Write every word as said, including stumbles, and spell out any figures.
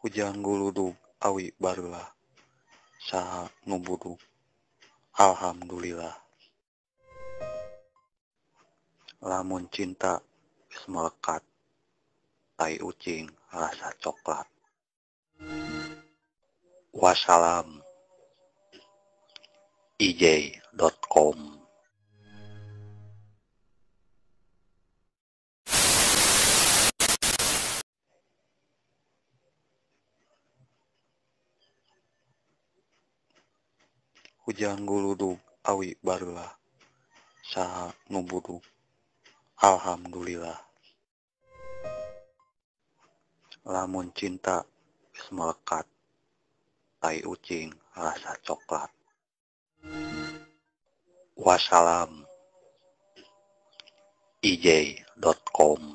Hujan guludug awi barulah saha nu budug. Alhamdulillah. Lamun cinta geus melekat, tai ucing rasa coklat. Wassalam. i j dot com. Hujan guludug awi barulah saha nu budug. Alhamdulillah. Lamun cinta geus melekat, tai ucing rasa coklat. Wassalam. i j dot com.